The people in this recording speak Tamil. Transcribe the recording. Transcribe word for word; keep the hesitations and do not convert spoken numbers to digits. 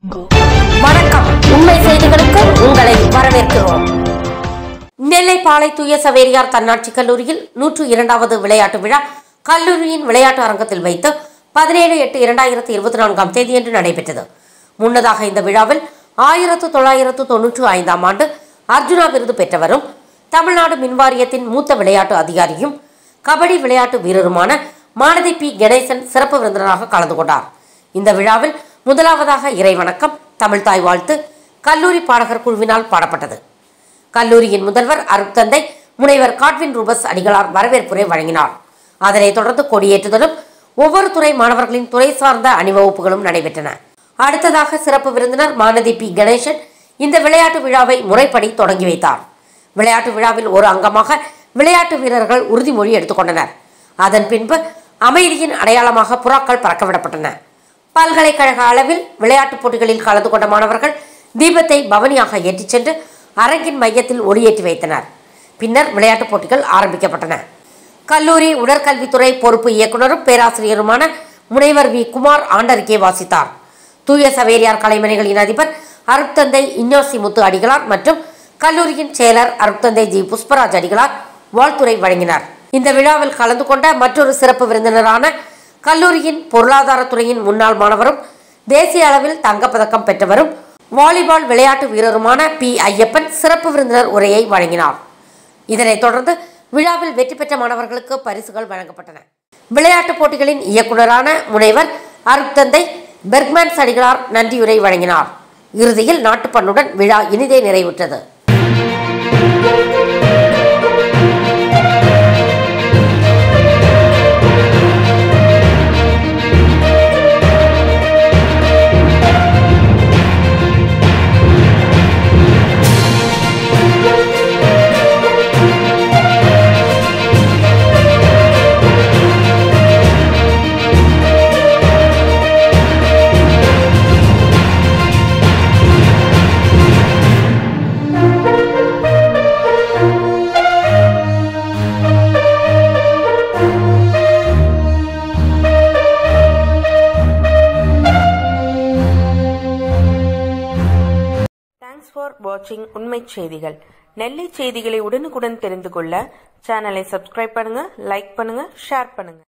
வணக்கம். உண்மை செய்திகளுக்கு உங்களை வரவேற்கிறோம். நெல்லை பாளை தூய சவேரியார் தன்னாட்சி கல்லூரியில் நூற்று இரண்டாவது விளையாட்டு விழா கல்லூரியின் விளையாட்டு அரங்கத்தில் வைத்து பதினேழு எட்டு இரண்டாயிரத்தி இருபத்தி நான்காம் தேதியன்று நடைபெற்றது. முன்னதாக இந்த விழாவில் ஆயிரத்து தொள்ளாயிரத்து தொன்னூற்று ஐந்தாம் ஆண்டு அர்ஜுனா விருது பெற்றவரும் தமிழ்நாடு மின்வாரியத்தின் மூத்த விளையாட்டு அதிகாரியும் கபடி விளையாட்டு வீரருமான மானதி பி கணேசன் சிறப்பு விருந்தினராக கலந்து கொண்டார். இந்த விழாவில் முதலாவதாக இறைவணக்கம், தமிழ் தாய் வாழ்த்து கல்லூரி பாடகர் குழுவினால் பாடப்பட்டது. கல்லூரியின் முதல்வர் அருட்தந்தை முனைவர் காட்வின் ரூபஸ் அடிகளார் வரவேற்புரை வழங்கினார். அதனைத் தொடர்ந்து கொடியேற்றுதலும் ஒவ்வொரு துறை மாணவர்களின் துறை சார்ந்த அணிவகுப்புகளும் நடைபெற்றன. அடுத்ததாக சிறப்பு விருந்தினர் மானதி பி கணேசன் இந்த விளையாட்டு விழாவை முறைப்படி தொடங்கி வைத்தார். விளையாட்டு விழாவில் ஒரு அங்கமாக விளையாட்டு வீரர்கள் உறுதிமொழி எடுத்துக்கொண்டனர். அதன் பின்பு அமைதியின் அடையாளமாக புறாக்கள் பறக்கவிடப்பட்டன. பல்கலைக்கழக அளவில் விளையாட்டுப் போட்டிகளில் கலந்து கொண்ட மாணவர்கள் தீபத்தை பவனியாக ஏற்றிச் சென்று அரங்கின் மையத்தில் ஒளியேற்றி வைத்தனர். பின்னர் விளையாட்டுப் போட்டிகள் ஆரம்பிக்கப்பட்டன. கல்லூரி உடற்கல்வித்துறை பொறுப்பு இயக்குநரும் பேராசிரியருமான முனைவர் வி குமார் ஆண்டறிக்கை வாசித்தார். தூய சவேரியார் கலைமணிகளின் அதிபர் அருட்தந்தை இஞ்ஞாசி முத்து அடிகளார் மற்றும் கல்லூரியின் செயலர் அருட்தந்தை ஜி புஷ்பராஜ் அடிகளார் வாழ்த்துரை வழங்கினார். இந்த விழாவில் கலந்து கொண்ட மற்றொரு சிறப்பு விருந்தினரான கல்லூரியின் பொருளாதாரத்துறையின் முன்னாள் மாணவரும் தேசிய அளவில் தங்கப்பதக்கம் பெற்றவரும் வாலிபால் விளையாட்டு வீரருமான பி ஐயப்பன் சிறப்பு விருந்தினர் உரையை வழங்கினார். இதனைத் தொடர்ந்து விழாவில் வெற்றி பெற்ற மாணவர்களுக்கு பரிசுகள் வழங்கப்பட்டன. விளையாட்டுப் போட்டிகளின் இயக்குநரான முனைவர் அருட்தந்தை பெர்க்மேன்ஸ் அடிகளார் நன்றியுரை வழங்கினார். இறுதியில் நாட்டுப்பண்ணுடன் விழா இனிதே நிறைவுற்றது. Thanks for watching உண்மை செய்திகள். நெல்லை செய்திகளை உடனுக்குடன் தெரிந்து கொள்ள சேனலை சப்ஸ்கிரைப் பண்ணுங்க, லைக் பண்ணுங்க, ஷேர் பண்ணுங்க.